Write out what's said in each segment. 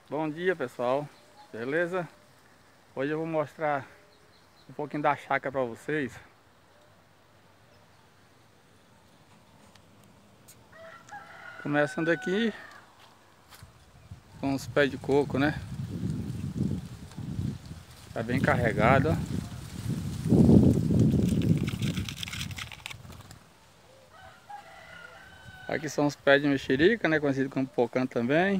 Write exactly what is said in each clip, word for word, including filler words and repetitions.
Bom dia, pessoal, beleza? Hoje eu vou mostrar um pouquinho da chácara para vocês. Começando aqui com os pés de coco, né? Tá bem carregado, ó. Aqui são os pés de mexerica, né? Conhecido como pocã também.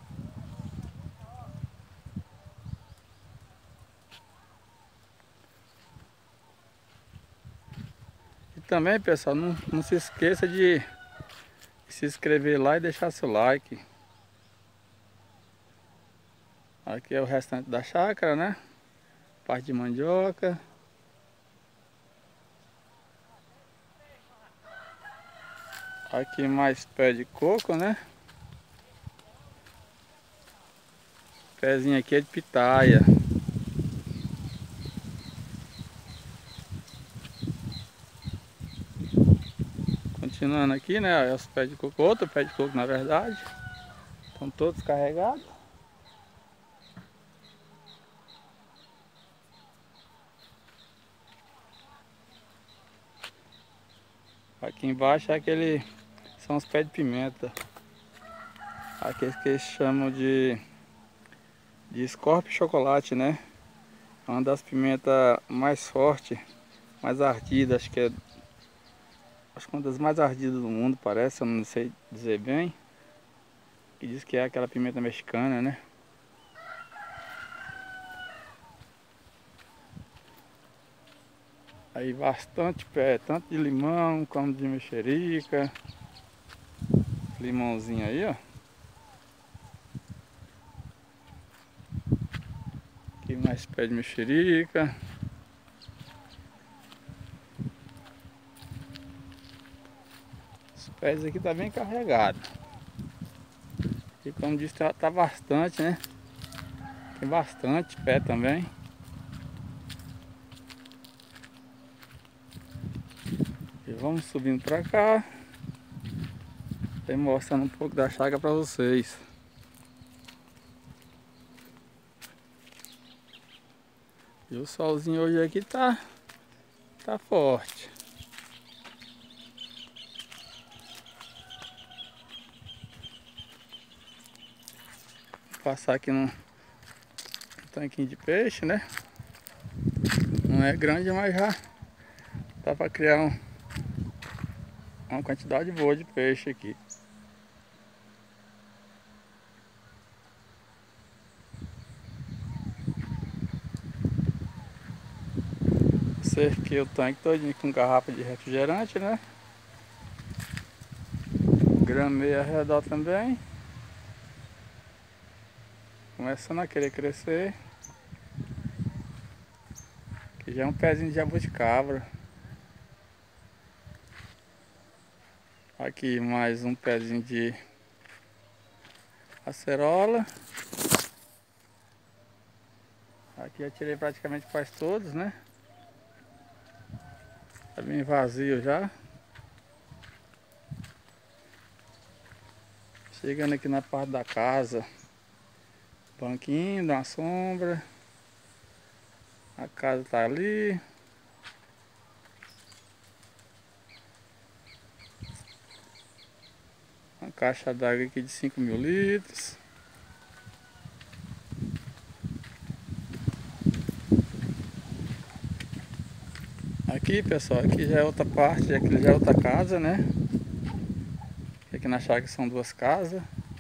E também, pessoal, não, não se esqueça de se inscrever lá e deixar seu like. Aqui é o restante da chácara, né? Parte de mandioca. Aqui mais pé de coco, né? Pezinho aqui é de pitaia. Continuando aqui, né? Os pés de coco, outro pé de coco na verdade. Estão todos carregados. Aqui embaixo é aquele, são os pés de pimenta. Aqueles que eles chamam de, de Scorpio chocolate, né? É uma das pimentas mais fortes, mais ardidas, acho que é, acho que uma das mais ardidas do mundo, parece, eu não sei dizer bem. Que diz que é aquela pimenta mexicana, né? Aí bastante pé, tanto de limão como de mexerica. Limãozinho aí, ó. Aqui mais pé de mexerica. Os pés aqui tá bem carregado. E como disse, tá, tá bastante, né? Tem bastante pé também. E vamos subindo pra cá. E mostrando um pouco da chácara pra vocês. E o solzinho hoje aqui tá, tá forte. Vou passar aqui num tanquinho de peixe, né? Não é grande, mas já dá pra criar um, uma quantidade boa de peixe aqui. Cerquei o tanque todinho com garrafa de refrigerante, né? Gramei ao redor também. Começando a querer crescer. Aqui já é um pezinho de jabuticabra. Aqui mais um pezinho de acerola. Aqui eu tirei praticamente quase todos, né? Tá bem vazio já. Chegando aqui na parte da casa. Banquinho, dá uma sombra. A casa tá ali. Uma caixa d'água aqui de cinco mil litros. Aqui, pessoal, aqui já é outra parte, aqui já é outra casa, né? Aqui na chácara são duas casas.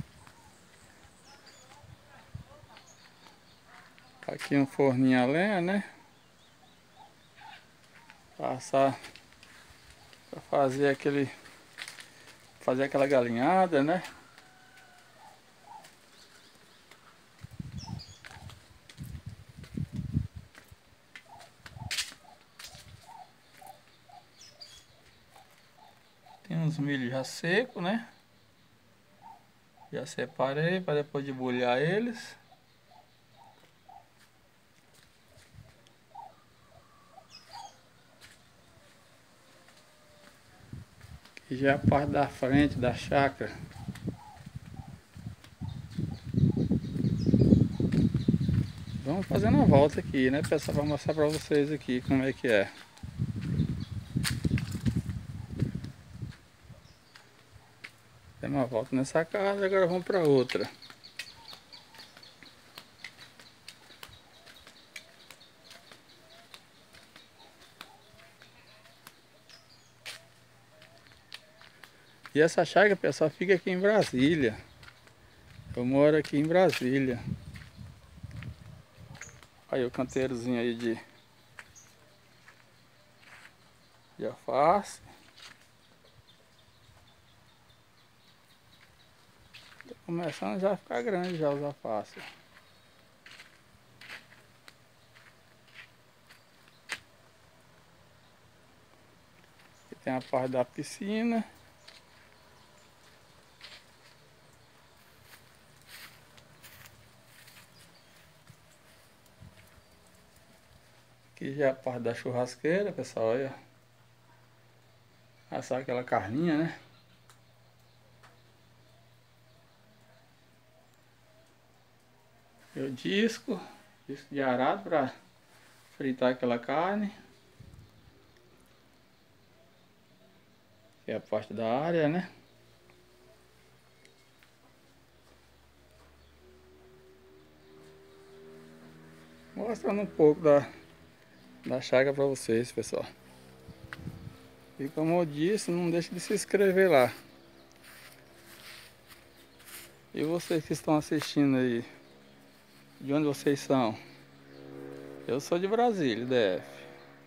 Aqui um forninho a lenha, né? Passar para fazer aquele, fazer aquela galinhada, né? Tem uns milho já seco, né? Já separei para depois debulhar eles. Aqui já é a parte da frente da chácara. Vamos fazendo uma volta aqui, né, pessoal, para mostrar para vocês aqui como é que é. Demos uma volta nessa casa, agora vamos para outra. E essa chácara, pessoal, fica aqui em Brasília. Eu moro aqui em Brasília. Aí o canteirozinho aí de, de alface. Tá começando já a ficar grande já os alfaces. Aqui tem a parte da piscina. Aqui já é a parte da churrasqueira, pessoal, olha. Assar aquela carninha, né? E o disco, disco de arado para fritar aquela carne. Aqui é a parte da área, né? Mostrando um pouco da, da chácara para vocês, pessoal. E como eu disse, não deixe de se inscrever lá. E vocês que estão assistindo aí, de onde vocês são? Eu sou de Brasília, D F.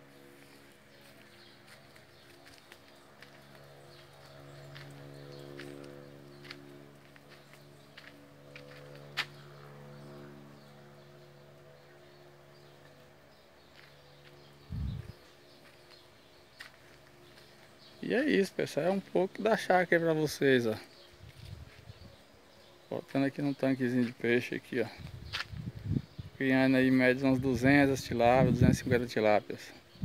E é isso, pessoal, é um pouco da chácara para vocês, ó. Botando aqui num tanquezinho de peixe aqui, ó. Criando aí em média uns duzentas tilápias, duzentas e cinquenta tilápias.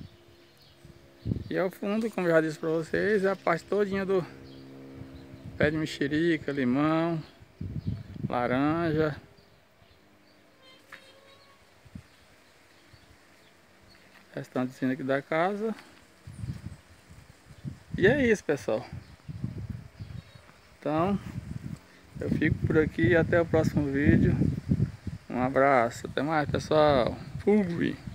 E ao fundo, como eu já disse para vocês, é a parte todinha do pé de mexerica, limão, laranja. Restantezinho aqui da casa. E é isso, pessoal. Então, eu fico por aqui e até o próximo vídeo. Um abraço, até mais, pessoal. Fui!